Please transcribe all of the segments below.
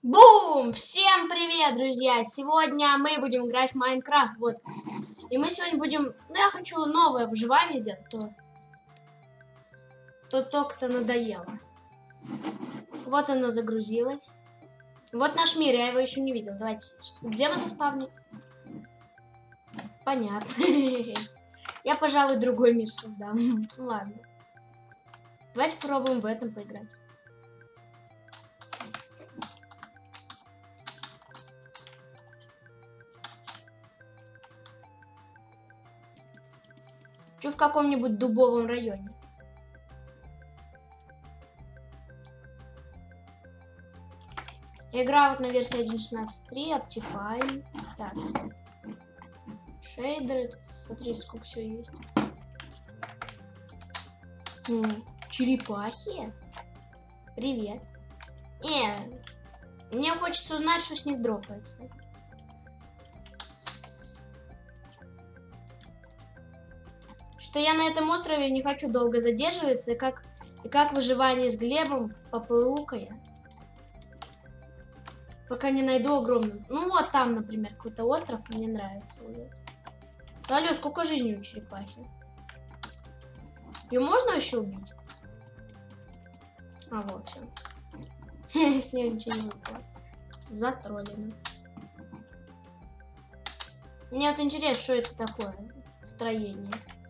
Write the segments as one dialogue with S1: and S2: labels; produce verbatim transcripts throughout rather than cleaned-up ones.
S1: Бум! Всем привет, друзья! Сегодня мы будем играть в Майнкрафт. Вот. И мы сегодня будем... Ну, я хочу новое выживание сделать. То, то только-то надоело. Вот оно загрузилось. Вот наш мир, я его еще не видел. Давайте. Где мы заспавнили? Понятно. Я, пожалуй, другой мир создам. Ладно. Давайте попробуем в этом поиграть. Хочу в каком-нибудь дубовом районе. Я играю вот на версии один шестнадцать три, Optifine. Так. Шейдеры. Тут, смотри, сколько все есть. М, черепахи? Привет. Не, мне хочется узнать, что с них дропается. Что я на этом острове не хочу долго задерживаться, и как, и как выживание с Глебом поплыву-ка пока не найду огромную. Ну вот там, например, какой-то остров мне нравится уже. Алло, сколько жизней у черепахи? Ее можно еще убить? А, вот все. С нее ничего не выпало. Затроллено. Мне вот интересно, что это такое строение.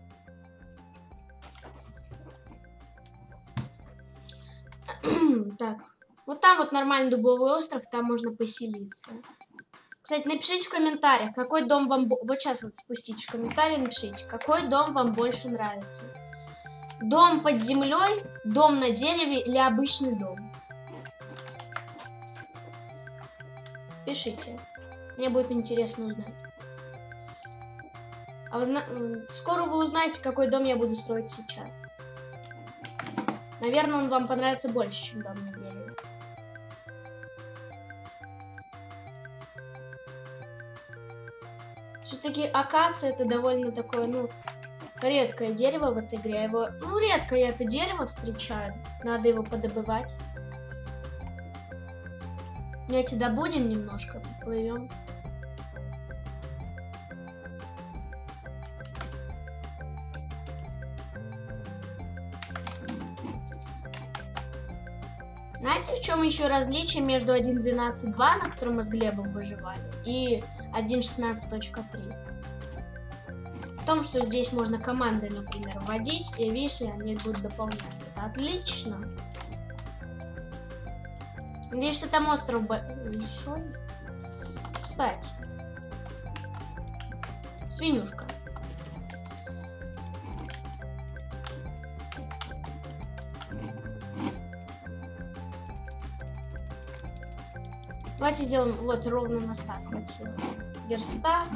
S1: Так, вот там вот нормальный дубовый остров, там можно поселиться. Кстати, напишите в комментариях, какой дом вам... Вот сейчас вот спустите в комментарии, напишите, какой дом вам больше нравится. Дом под землей, дом на дереве или обычный дом? Пишите, мне будет интересно узнать. А вы... Скоро вы узнаете, какой дом я буду строить сейчас. Наверное, он вам понравится больше, чем дом на дереве. Все-таки акация это довольно такое, ну, редкое дерево в этой игре. Его, ну, редко я это дерево встречаю. Надо его подобывать. Давайте добудем немножко, поплывем. Знаете, в чем еще различие между один двенадцать два, на котором мы с Глебом выживали, и один шестнадцать точка три? В том, что здесь можно команды, например, вводить, и видите, они будут дополняться. Это отлично. Надеюсь, что там остров большой. Кстати, свинюшка. Давайте сделаем вот ровно на стак. Вот верстак.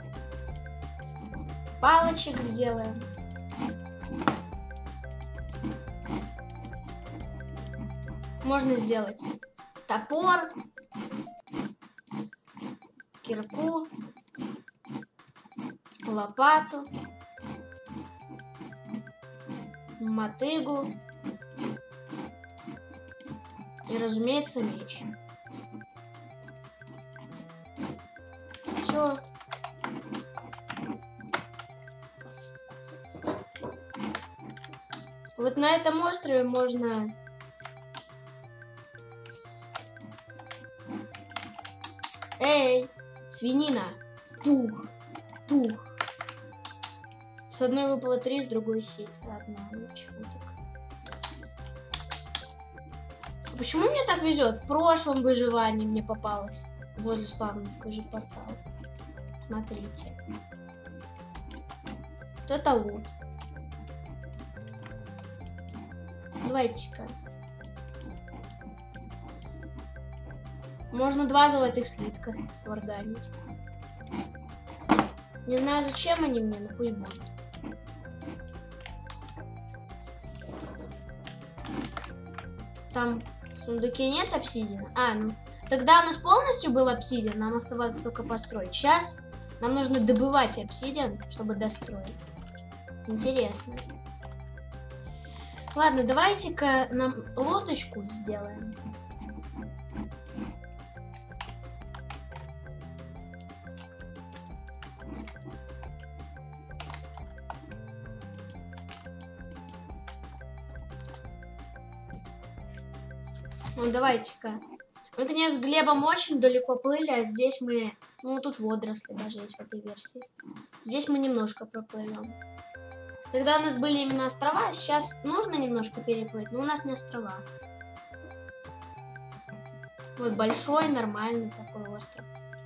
S1: Палочек сделаем. Можно сделать топор, кирку, лопату, мотыгу и, разумеется, меч. Все. Вот на этом острове можно Эй, свинина. Пух, пух. С одной выпало три, с другой семь. Ладно, ничего так. Почему мне так везет? В прошлом выживании мне попалось возле спавна такой же портал. Смотрите. Вот это лут. Давайте-ка. Можно два золотых слитка сварганить. Не знаю, зачем они мне, но пусть будут. Там в сундуке нет обсидиана? А, ну... Тогда у нас полностью был обсидиан, нам оставалось только построить. Сейчас нам нужно добывать обсидиан, чтобы достроить. Интересно. Ладно, давайте-ка нам лодочку сделаем. Ну, давайте-ка. Мы, конечно, с Глебом очень далеко плыли, а здесь мы... Ну, тут водоросли даже есть в этой версии. Здесь мы немножко проплывем. Тогда у нас были именно острова, сейчас нужно немножко переплыть, но у нас не острова. Вот большой, нормальный такой остров.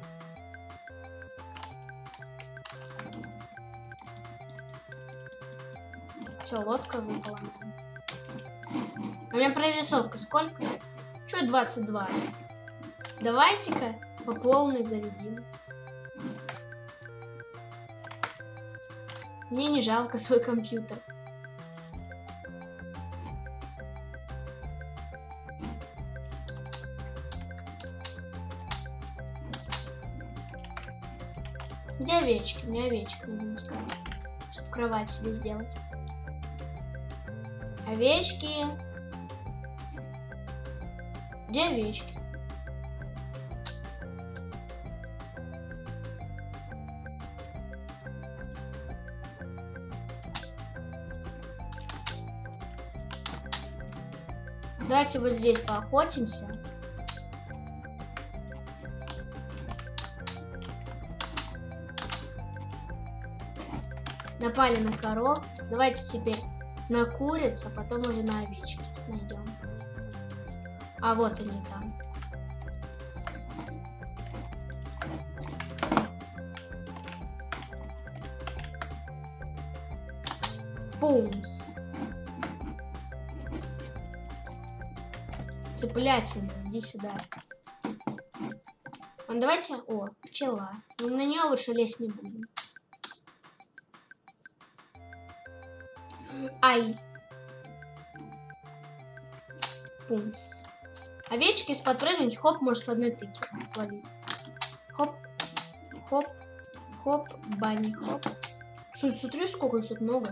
S1: Все, лодка выпала. А у меня прорисовка сколько? Чё двадцать два? Давайте-ка по полной зарядим. Мне не жалко свой компьютер. Где овечки? Мне овечки нужно искать, чтобы кровать себе сделать. Овечки. Где овечки? Давайте вот здесь поохотимся. Напали на коров. Давайте теперь на куриц, а потом уже на овечки найдем. А вот они там. Пумс. Цыплятина, иди сюда. А давайте... О, пчела. Но на нее лучше лезть не будем. Ай. Пумс. Овечки из-под прыгнуть, хоп, может с одной тыки валить. Хоп, хоп, хоп, бани, хоп. Слушай, смотри, сколько их тут много.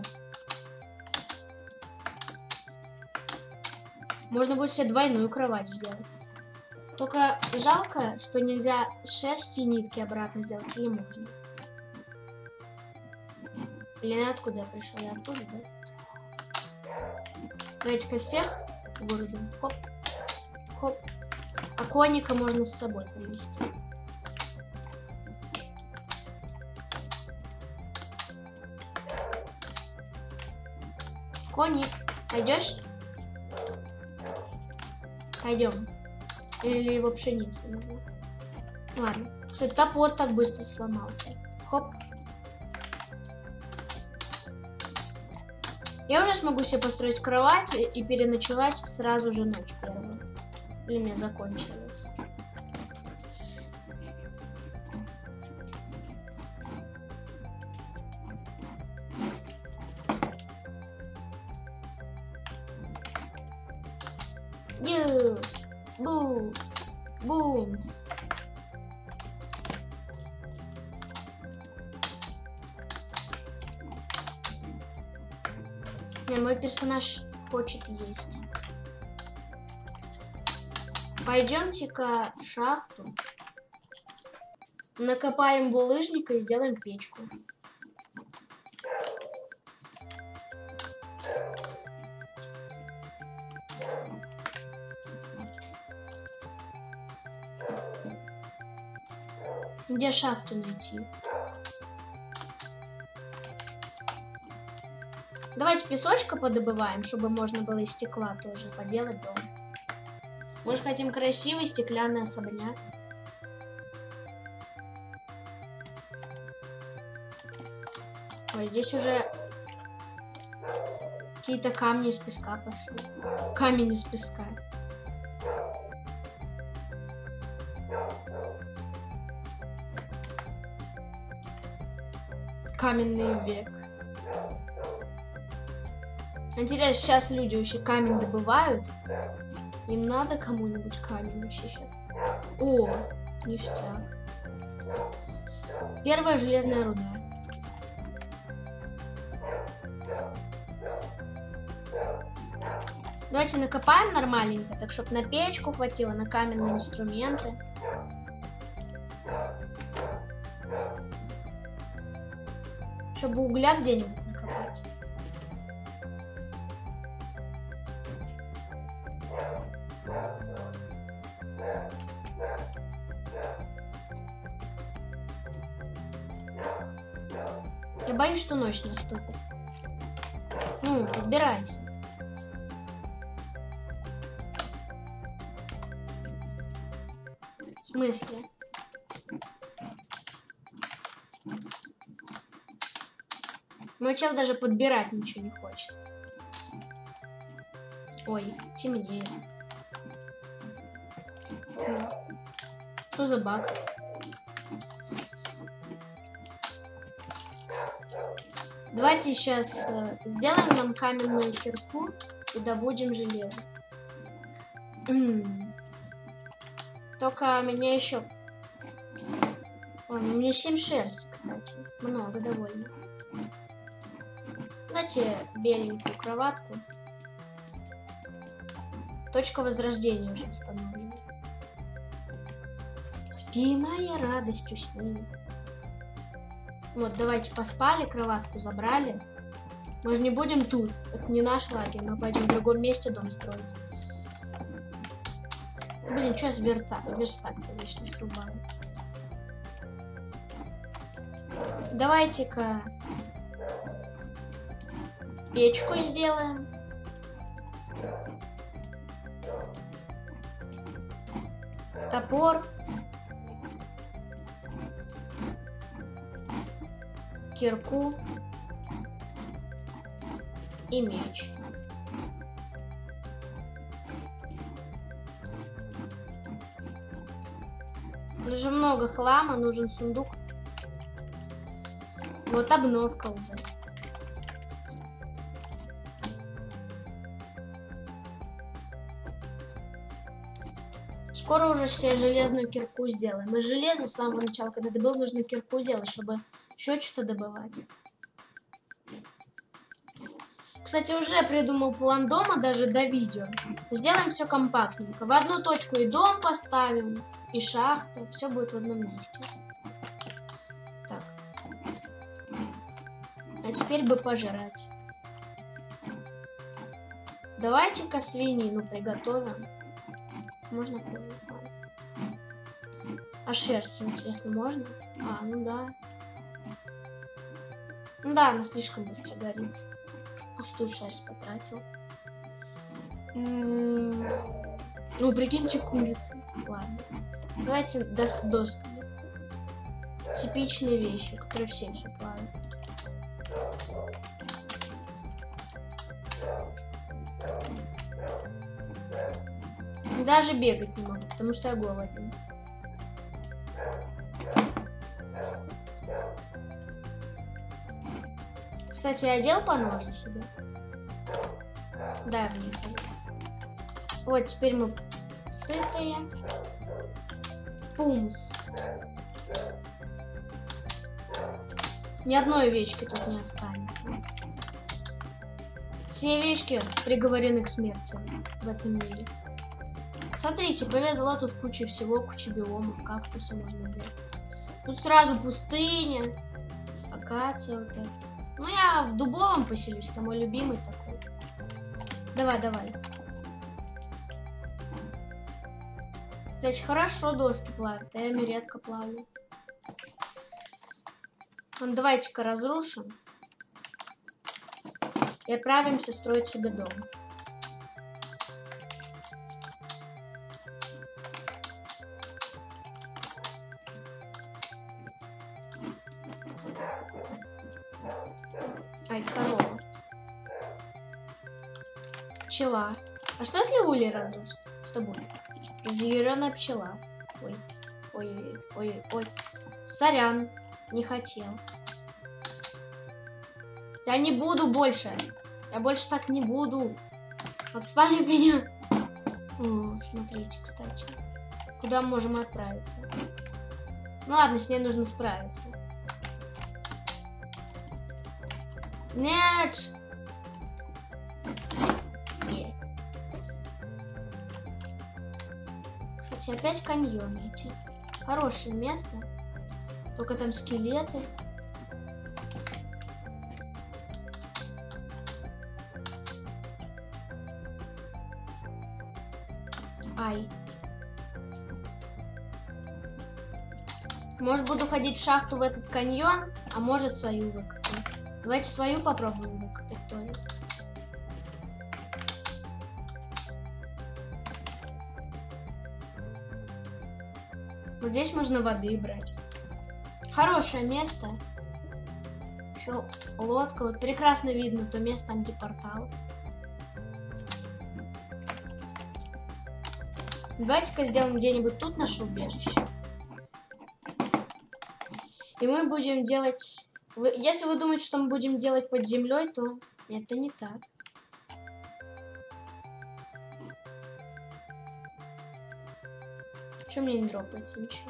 S1: Можно будет себе двойную кровать сделать. Только жалко, что нельзя шерсти и нитки обратно сделать, или можно? Или на откуда я пришел? Я оттуда, да? Давайте-ка всех вырубим. Хоп, хоп. А конника можно с собой привезти. Конник, пойдешь? Пойдем. Или его пшеница нужно. Ладно. Кстати, топор так быстро сломался. Хоп. Я уже смогу себе построить кровать и переночевать сразу же ночь первую. Или мне закончилось. Ю, бу, бумс. Не, мой персонаж хочет есть. Пойдемте-ка в шахту. Накопаем булыжника и сделаем печку. Где шахту найти? Давайте песочка подобываем, чтобы можно было из стекла тоже поделать дом. Мы же хотим красивый стеклянный особняк. Ой, здесь уже какие-то камни из песка пошли. Камень из песка. Каменный век. Интересно, сейчас люди вообще камень добывают? Им надо кому-нибудь камень вообще сейчас. О, ништяк. Первая железная руда. Давайте накопаем нормальненько, так чтобы на печку хватило, на каменные инструменты. Чтобы угля где-нибудь накопать. Я боюсь, что ночь наступит. Ну, подбирайся. В смысле? Мой чел даже подбирать ничего не хочет. Ой, темнеет. Что за баг? Давайте сейчас э, сделаем нам каменную кирку и добудем железо. М-м. Только меня еще... Ой, у меня семь шерсти, кстати. Много довольно. Давайте беленькую кроватку. Точка возрождения уже установлена. Спи, моя радость, усни. Вот, давайте поспали, кроватку забрали. Мы же не будем тут. Это не наш лагерь. Мы пойдем в другом месте дом строить. Блин, что я с верта... верстак-то вечно срубаю? Давайте-ка печку сделаем. Топор. Кирку. И меч. Нужно много хлама, нужен сундук. Вот обновка уже. Скоро уже все железную кирку сделаем. Из железа с самого начала, когда добыл, нужно кирку делать, чтобы еще что-то добывать. Кстати, уже придумал план дома даже до видео. Сделаем все компактненько. В одну точку и дом поставим, и шахта. Все будет в одном месте. Так. А теперь бы пожрать. Давайте-ка свинину приготовим. Можно кровать? А шерсть, интересно, можно? А, ну да. Ну да, она слишком быстро горит. Пустую шерсть потратил. М-м-м. Ну, прикиньте, курица. Ладно. Давайте дос доски. Типичные вещи, которые всем все плавают. Даже бегать не могу, потому что я голоден. Кстати, я одел по ноже себе. Да, в них. Вот, теперь мы сытые. Пумс. Ни одной овечки тут не останется. Все овечки приговорены к смерти в этом мире. Смотрите, повезло, тут куча всего, куча биомов, кактусы можно взять. Тут сразу пустыня, акация вот эта. Ну, я в дубовом поселюсь, это мой любимый такой. Давай, давай. Кстати, хорошо доски плавят, а я ими редко плаваю. Ну, давайте-ка разрушим. И отправимся строить себе дом. Ай, корова. Пчела. А что если улей разрушить? Что будет? Разъяренная пчела. Ой, ой, ой, ой. Сорян, не хотел. Я не буду больше. Я больше так не буду. Отстань от меня. О, смотрите, кстати. Куда мы можем отправиться? Ну ладно, с ней нужно справиться. Нет! Е. Кстати, опять каньон эти. Хорошее место. Только там скелеты. Ай. Может, буду ходить в шахту в этот каньон, а может, свою выкопаю. Давайте свою попробуем выкопать тоже. Вот здесь можно воды брать. Хорошее место. Еще лодка. Вот прекрасно видно то место антипортал. Давайте-ка сделаем где-нибудь тут наше убежище. И мы будем делать... Если вы думаете, что мы будем делать под землей, то это не так. Чё мне не дропается ничего?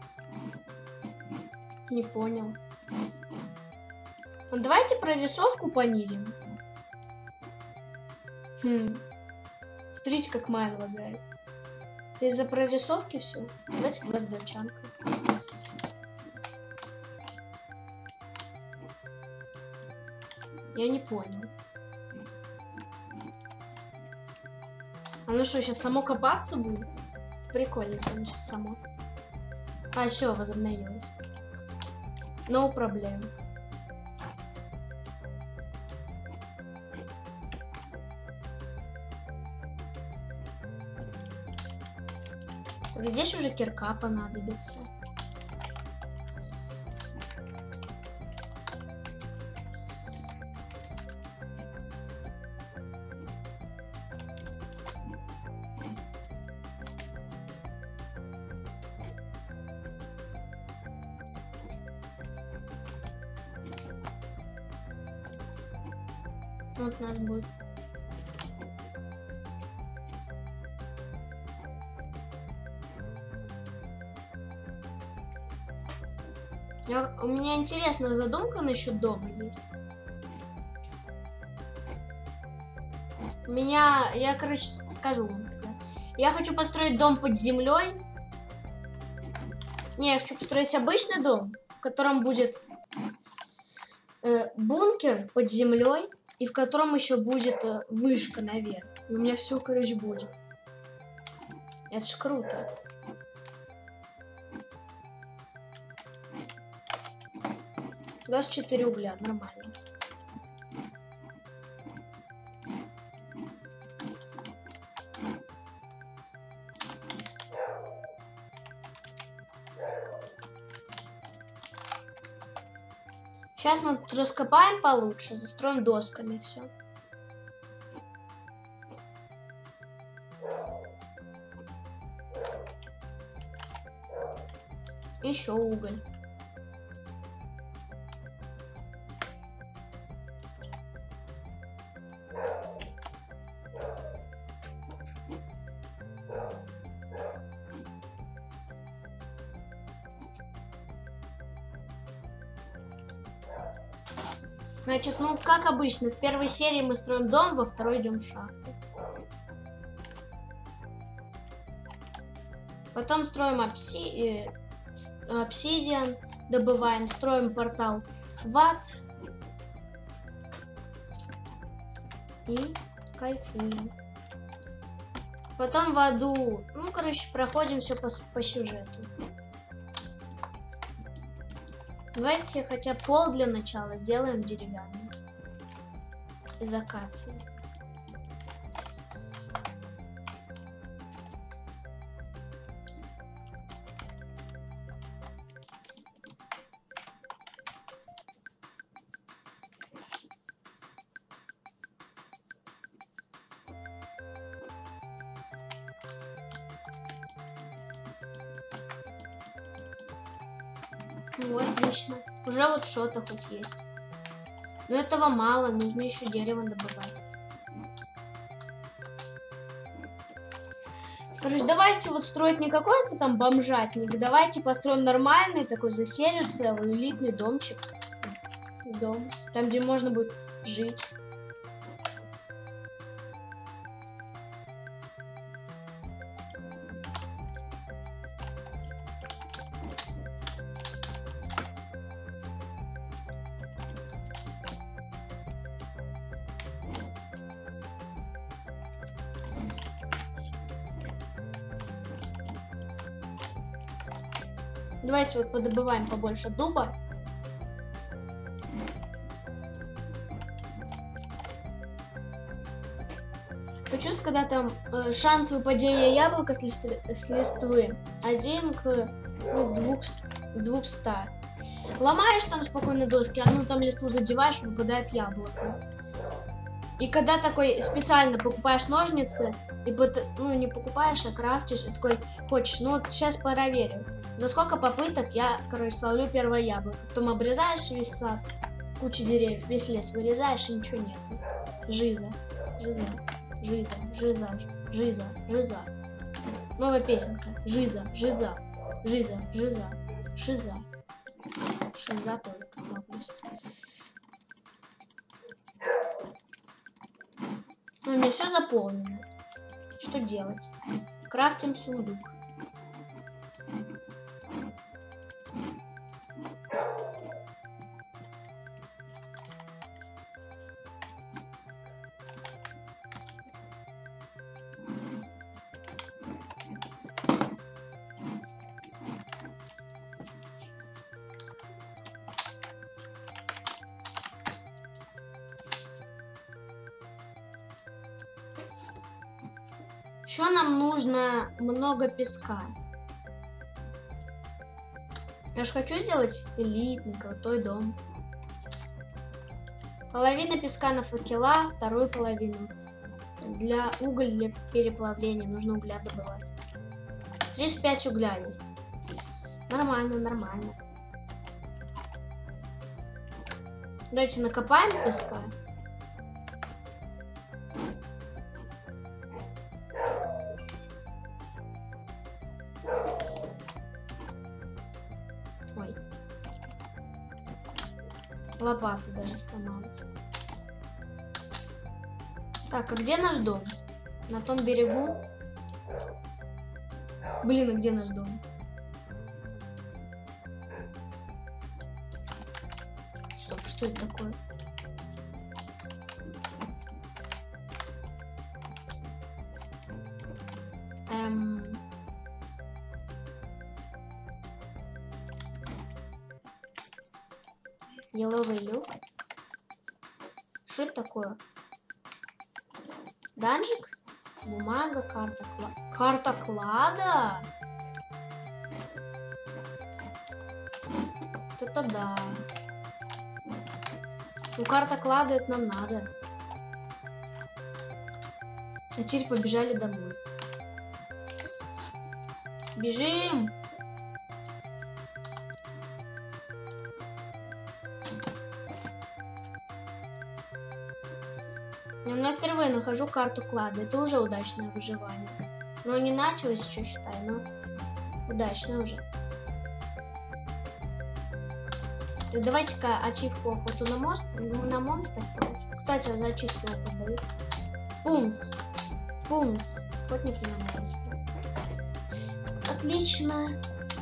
S1: Не понял. Вот давайте прорисовку понизим. Хм. Смотрите, как майн лагает. Это из-за прорисовки все. Давайте гвоздочанка. Я не понял. А ну что, сейчас само копаться будет? Прикольно, если оно сейчас само. А, все, возобновилось. No проблем. Здесь уже кирка понадобится. Вот у нас будет. Я, у меня интересная задумка насчет дома есть. У меня, я, короче, скажу вам. Я хочу построить дом под землей. Не, я хочу построить обычный дом, в котором будет э, бункер под землей. И в котором еще будет э, вышка наверх. И у меня все, короче, будет. Это ж круто. двадцать четыре угля, нормально. Сейчас мы тут раскопаем получше, застроим досками все. Еще уголь. Значит, ну, как обычно, в первой серии мы строим дом, во второй идем в шахту. Потом строим обси... обсидиан, добываем, строим портал в ад. И кайфуем. Потом в аду, ну, короче, проходим все по, по сюжету. Давайте хотя пол для начала сделаем деревянный. Из акации. Ну, отлично. Уже вот что-то хоть есть. Но этого мало, нужно еще дерево добывать. Короче, давайте вот строить не какой-то там бомжатник. Давайте построим нормальный такой за серию целый элитный домчик. Дом. Там, где можно будет жить. Давайте вот подобываем побольше дуба. То чувство, когда там э, шанс выпадения яблока с, лист... с листвы один к ну, двух... двухста. Ломаешь там спокойно доски, одну там листву задеваешь, выпадает яблоко. И когда такой специально покупаешь ножницы, и ну не покупаешь, а крафтишь, и такой хочешь, ну вот сейчас проверю, за сколько попыток я, короче, словлю первое яблоко. Потом обрезаешь весь сад, кучу деревьев, весь лес вырезаешь, и ничего нет. Жиза, жиза, жиза, жиза, жиза, жиза. Новая песенка. Жиза, жиза, жиза, жиза, шиза. Шиза тоже к этому относится. Ну, у меня все заполнено. Что делать? Крафтим сундук. Еще нам нужно много песка. Я же хочу сделать элитный, крутой дом. Половина песка на факела, вторую половину для уголь для переплавления. Нужно угля добывать. тридцать пять угля есть. Нормально, нормально. Давайте накопаем песка. Ой. Лопата даже сломалась. Так, а где наш дом? На том берегу? Блин, а где наш дом? Стоп, что это такое? Эм... Еловый люк. Что это такое? Данжик? Бумага, карта клада. Карта клада? Вот это да. Ну, карта клада, это нам надо. А теперь побежали домой. Бежим! Я впервые нахожу карту клада. Это уже удачное выживание. Но не началось еще, считай, но удачно уже. Так, давайте-ка ачивку охоту на мост, на монстров. Кстати, за ачивки опыт дают. Пумс. Пумс. Охотники на монстров. Отлично.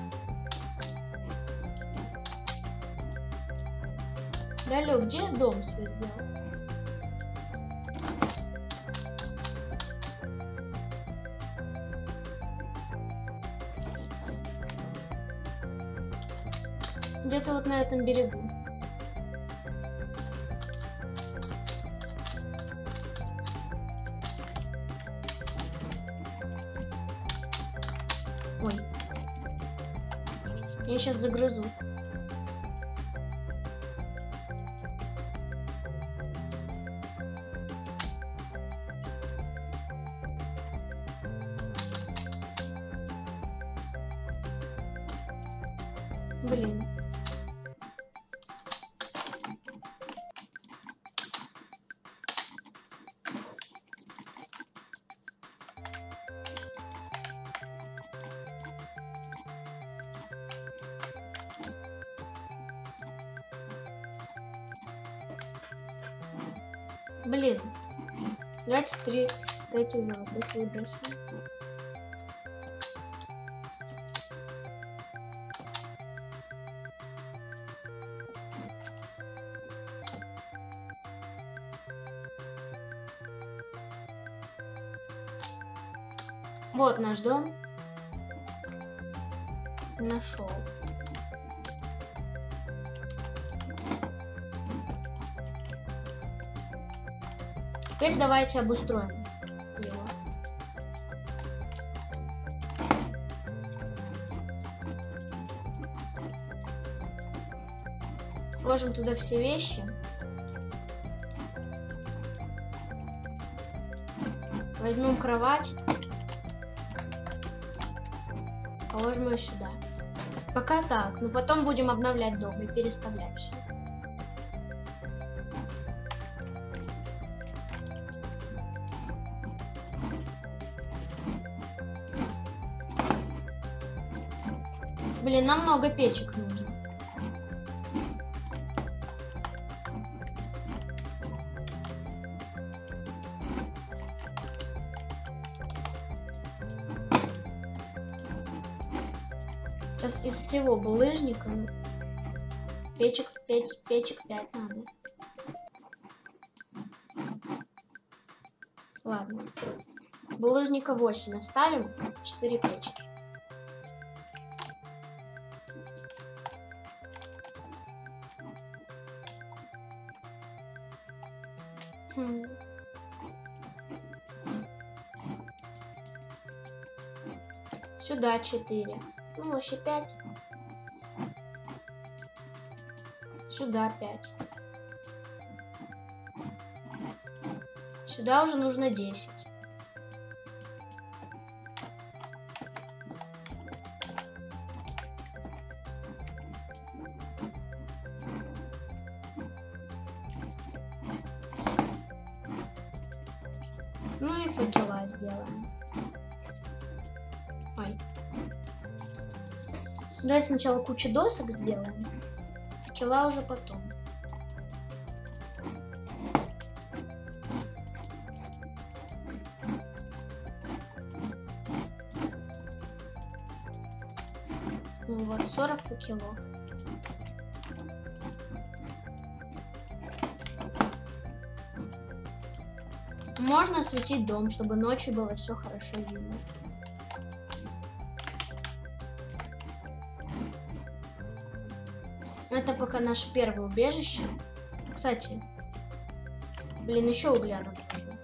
S1: Далек, где я дом свой сделал? Где-то вот на этом берегу. Ой. Я сейчас загрызу. Блин. Блин. Давайте три дайте золотых выбросим. Вот наш дом. Нашел. Теперь давайте обустроим его. Сложим туда все вещи. Возьмем кровать. Положим ее сюда. Пока так, но потом будем обновлять дом и переставлять все. Блин, нам много печек нужно. Сейчас из всего булыжника печек, печ, печек пять надо. Ладно. Булыжника восемь оставим, четыре печки. Хм. Сюда четыре. Ну, вообще пять. Сюда пять. Сюда уже нужно десять. Ну и факела сделаем. Ой. Давай сначала кучу досок сделаем. Факела уже потом. Ну вот, сорок факелов. Можно осветить дом, чтобы ночью было все хорошо видно. Это пока наше первое убежище. Кстати, блин, еще угля нам нужно.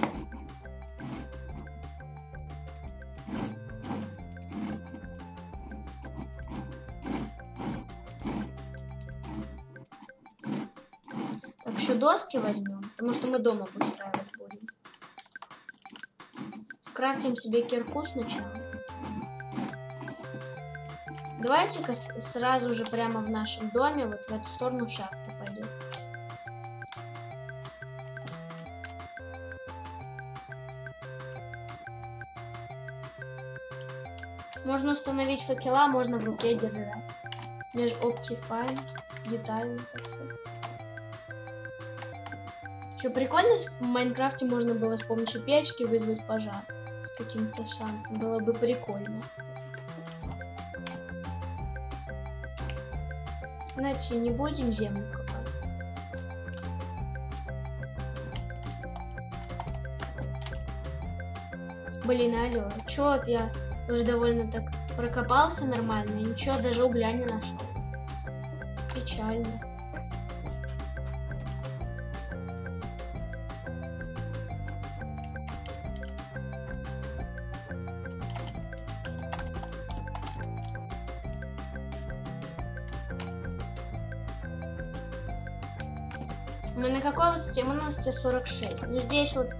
S1: Так, еще доски возьмем, потому что мы дома обустраивать будем. Скрафтим себе кирку сначала. Давайте-ка сразу же прямо в нашем доме вот в эту сторону шахта пойдет. Можно установить факела, можно в руке держать. Меж Optifine, детально так все. Еще прикольно, в Майнкрафте можно было с помощью печки вызвать пожар с каким-то шансом. Было бы прикольно. Значит, не будем землю копать. Блин, алло, чё вот я уже довольно так прокопался нормально, и ничего, даже угля не нашел. Печально. Мы на какой высоте? Мы на высоте сорок шесть. Ну здесь вот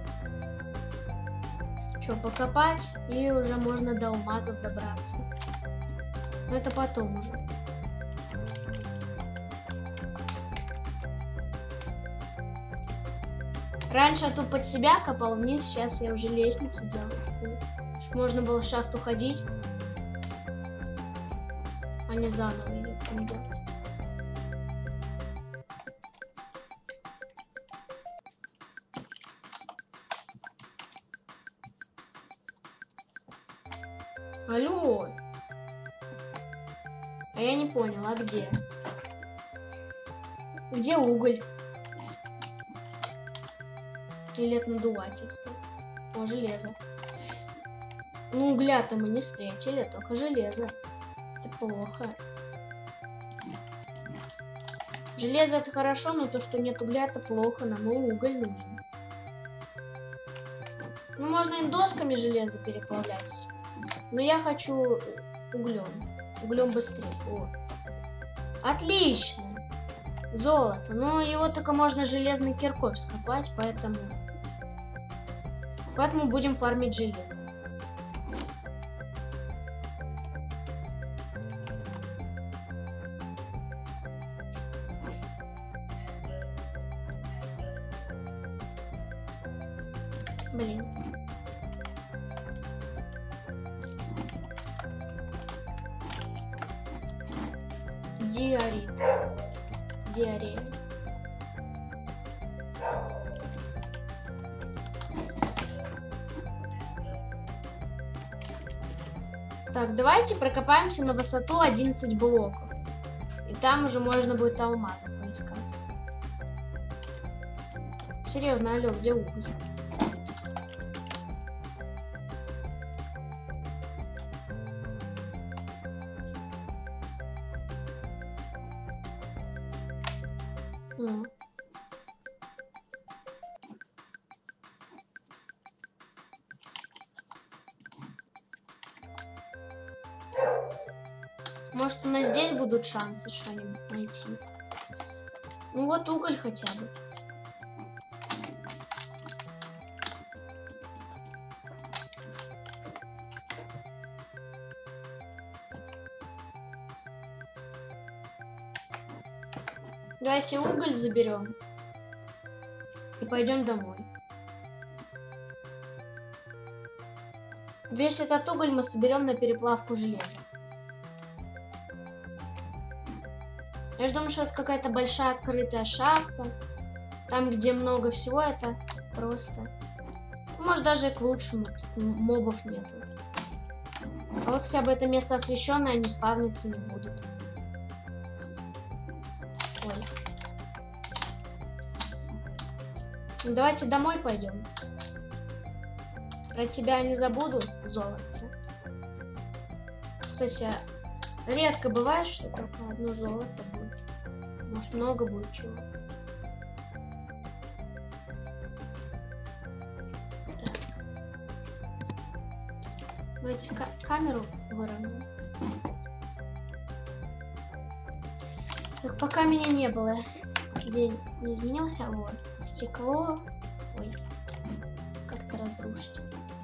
S1: что, покопать, и уже можно до алмазов добраться. Но это потом уже. Раньше я тут под себя копал вниз, сейчас я уже лестницу делаю, чтобы можно было в шахту ходить, а не заново ее там делать. Алло! А я не понял, а где? Где уголь? Или это надувательство? О, железо. Ну, угля-то мы не встретили, только железо. Это плохо. Железо это хорошо, но то, что нет угля, это плохо. Нам и уголь нужен. Ну, можно и досками железо переплавлять. Но я хочу углем. Углем быстрее. Вот. Отлично. Золото. Но его только можно железной киркой вскопать, поэтому... Поэтому будем фармить железо. Блин. Диарит. Диарея. Так, давайте прокопаемся на высоту одиннадцать блоков. И там уже можно будет алмазы поискать. Серьезно, алё, где уголь? Ну. Может, у нас здесь будут шансы что-нибудь найти. Ну вот уголь хотя бы. Давайте уголь заберем и пойдем домой. Весь этот уголь мы соберем на переплавку железа. Я же думаю, что это какая-то большая открытая шахта. Там, где много всего, это просто... Может, даже и к лучшему. Мобов нету. А вот хотя бы это место освещенное, они спавниться не будут. Ой. Ну, давайте домой пойдем. Про тебя не забуду, золотце. Кстати, редко бывает, что только одно золото будет. Может, много будет чего. Так. Давайте камеру выровняем. Так, пока меня не было. День не изменился. Вот. Стекло. Ой. Как-то разрушить.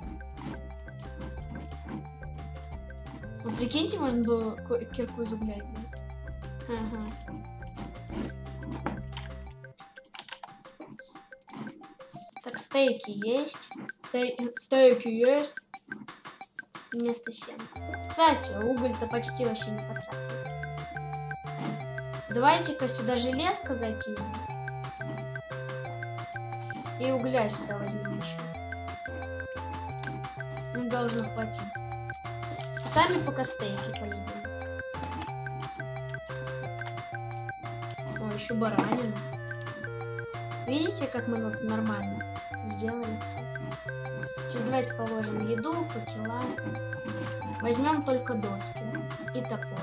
S1: Ну, прикиньте, можно было кирку из угля сделать. Ага. Так, стейки есть. Стей... Стейки есть. Вместо семь. Кстати, уголь-то почти вообще не потратил. Давайте-ка сюда железка закинем. И угля сюда возьмем еще. Ну, должно хватить. А сами пока стейки поедим. О, еще баранина. Видите, как мы тут нормально сделали все? Сейчас давайте положим еду, факела. Возьмем только доски и топор.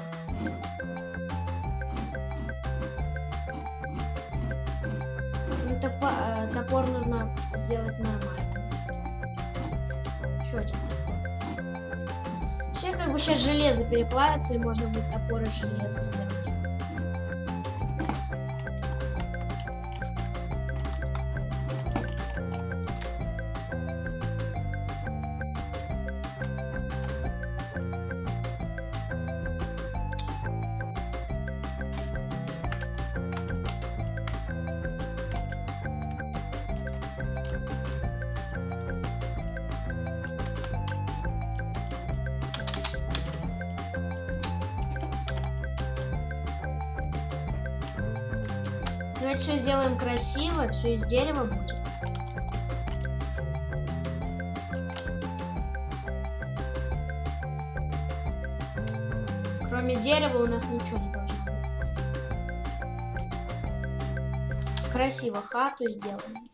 S1: Ну, топор, э, топор нужно сделать нормально. Еще один топор. Все как бы сейчас железо переплавится, и можно будет топор из железа сделать. Давайте все сделаем красиво, все из дерева будет. Кроме дерева у нас ничего не должно быть. Красиво хату сделаем.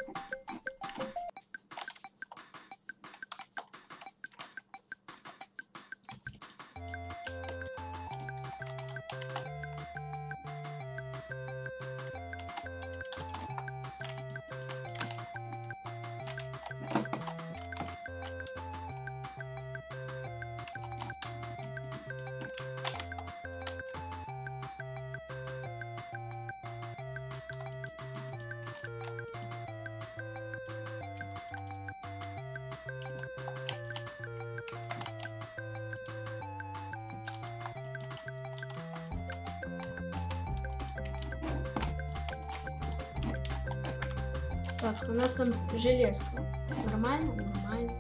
S1: Так, у нас там железка. Нормально? Нормально.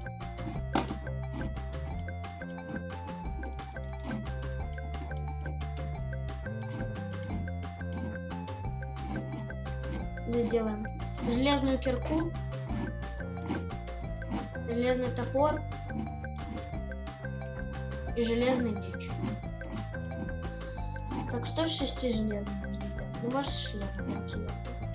S1: Делаем железную кирку, железный топор и железный меч. Так, что из шести железных можно сделать? Ну, может, шлем сделать железный.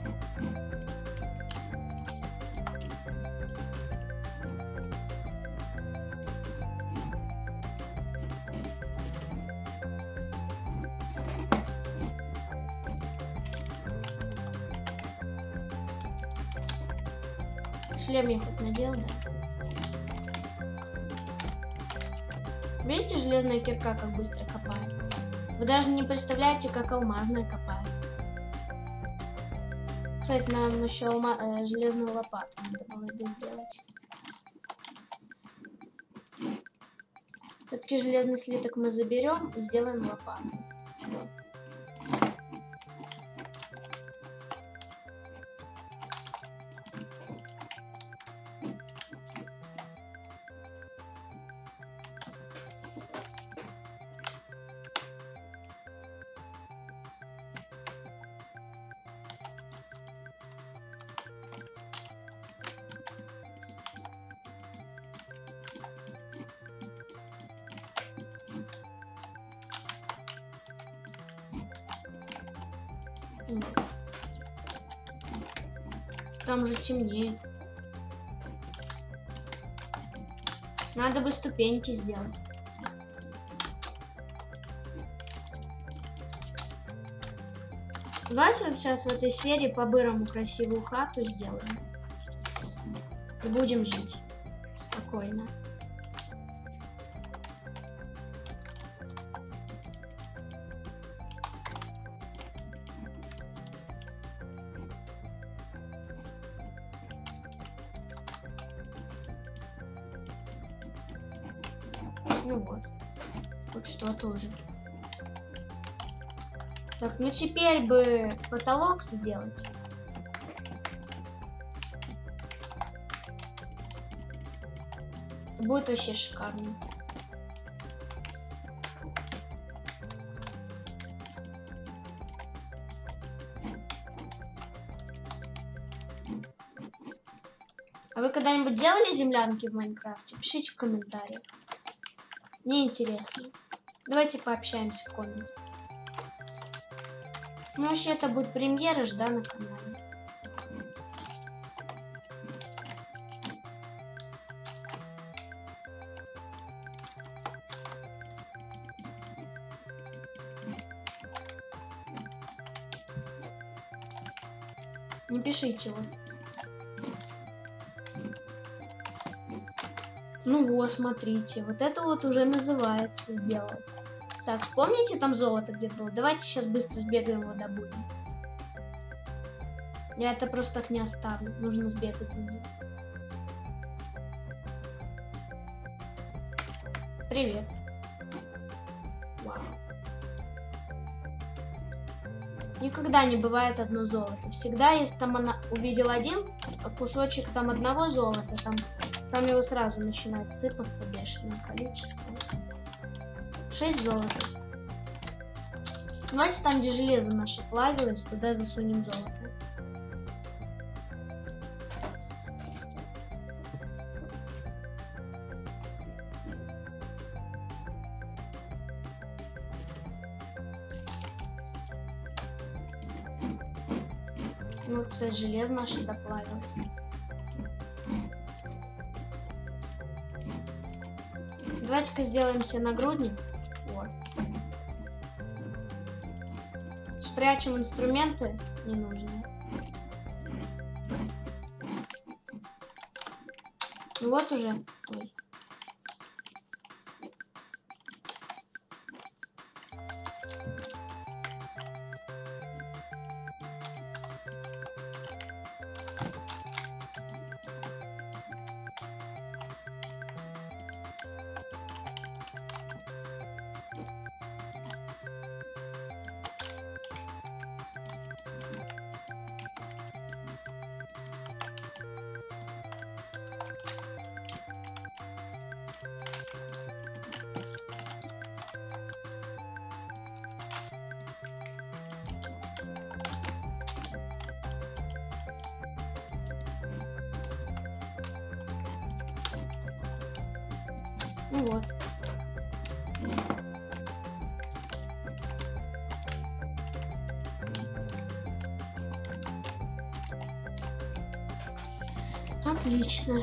S1: Шлем я хоть надел, да? Видите, железная кирка как быстро копает? Вы даже не представляете, как алмазная копает. Кстати, нам еще алма... э, железную лопату надо было бы сделать. Все-таки железный слиток мы заберем и сделаем лопату. Вот. Там уже темнеет. Надо бы ступеньки сделать. Давайте вот сейчас в этой серии по-бырому красивую хату сделаем. И будем жить спокойно. Ну вот, хоть что-то уже. Так, ну теперь бы потолок сделать. Будет вообще шикарно. А вы когда-нибудь делали землянки в Майнкрафте? Пишите в комментариях. Мне интересно. Давайте пообщаемся в комментах. Ну, вообще, это будет премьера ж, да, на канале. Не пишите вот. Ну вот, смотрите, вот это вот уже называется сделать. Так, помните, там золото где-то было? Давайте сейчас быстро сбегаем его добудем. Я это просто так не оставлю. Нужно сбегать за ним. Привет. Вау. Никогда не бывает одно золото. Всегда, если там она увидел один кусочек там одного золота, там, там его сразу начинает сыпаться бешеное количество. шесть золота. Давайте там, где железо наше плавилось, туда засунем золото. Ну, вот, кстати, железо наше доплавилось. Давайте-ка сделаем себе нагрудник. Вот. Спрячем инструменты ненужные. Ну вот уже. Ой. Ну вот. Отлично.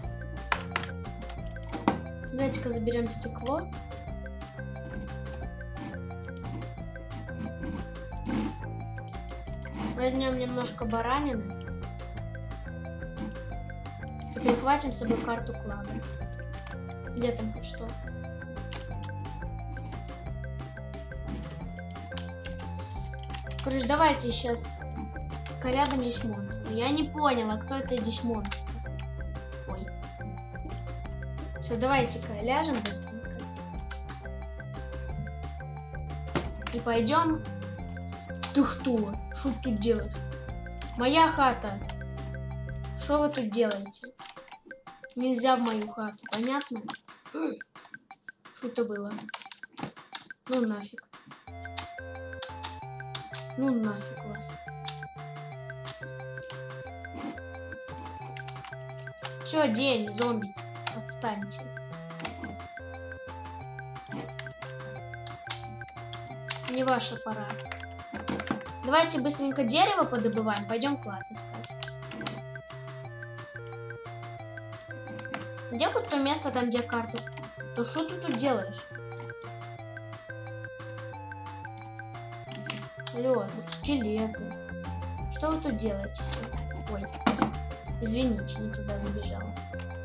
S1: Давайте-ка заберем стекло. Возьмем немножко баранины. И прихватим с собой карту клада. Где там хоть что? Короче, давайте сейчас... Рядом есть монстр. Я не поняла, кто это здесь монстр. Ой. Все, давайте-ка ляжем быстренько. И пойдем. Ты кто? Что тут делаешь? Моя хата. Что вы тут делаете? Нельзя в мою хату, понятно? Что это было? Ну нафиг. Ну нафиг вас. Все, день, зомби, отстаньте. Не ваша пора. Давайте быстренько дерево подобываем, пойдем клад искать. Где хоть то место, там где карта? То что ты тут делаешь? Алло, тут скелеты. Что вы тут делаете все? Ой. Извините, не туда забежала.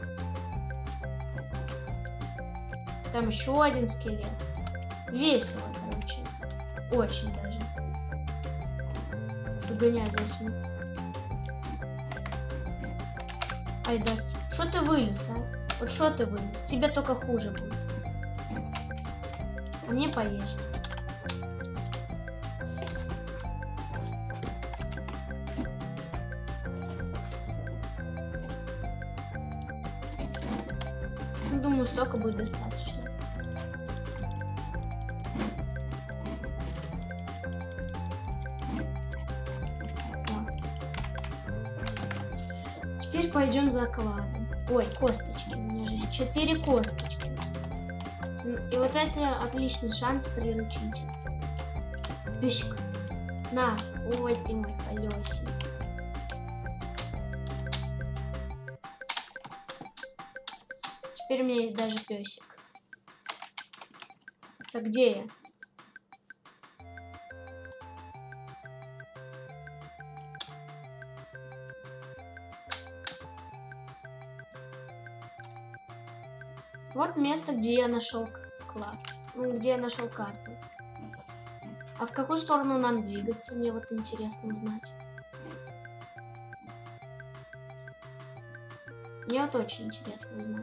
S1: Там еще один скелет. Весело, короче. Очень даже. Угоняй за этим. Ай да. Что ты вылез, а? Вот что ты вылез? Тебе только хуже будет. А мне поесть. Думаю, столько будет достаточно. Вот. Теперь пойдем за кладом. Ой, косточки. У меня же есть четыре косточки. И вот это отличный шанс приручить. Песик. На. Ой, ты мой колесик. Теперь у меня есть даже песик. Так где я? Вот место, где я нашел клад. Ну, где я нашел карту. А в какую сторону нам двигаться? Мне вот интересно узнать. Мне вот очень интересно узнать.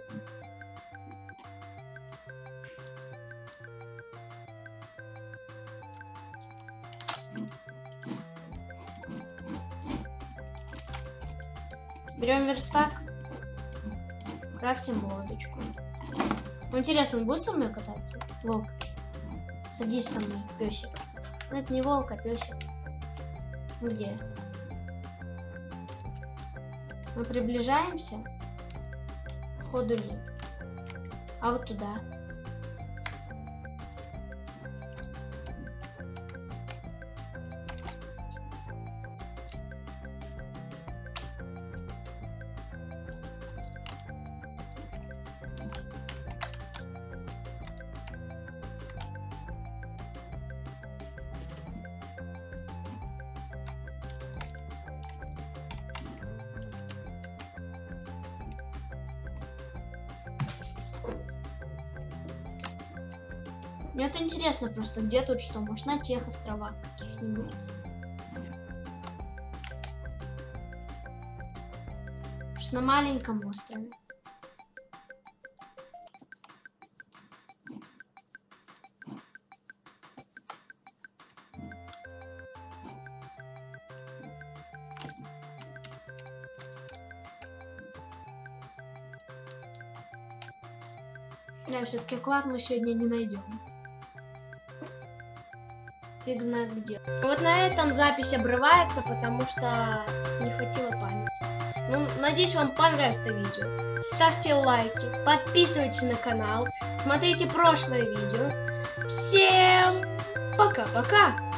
S1: Берем верстак, крафтим лодочку. Ну, интересно, он будет со мной кататься? Волк, садись со мной, песик. Ну, это не волк, а песик. Где? Мы приближаемся. Ходу нет. А вот туда. Мне это интересно просто, где тут что? Может, на тех островах каких-нибудь. Может, на маленьком острове. Да, все-таки клад мы сегодня не найдем. Фиг знает где. Вот на этом запись обрывается, потому что не хватило памяти. Ну, на Надеюсь, вам понравилось это видео. Ставьте лайки, подписывайтесь на канал, смотрите прошлое видео. Всем пока-пока!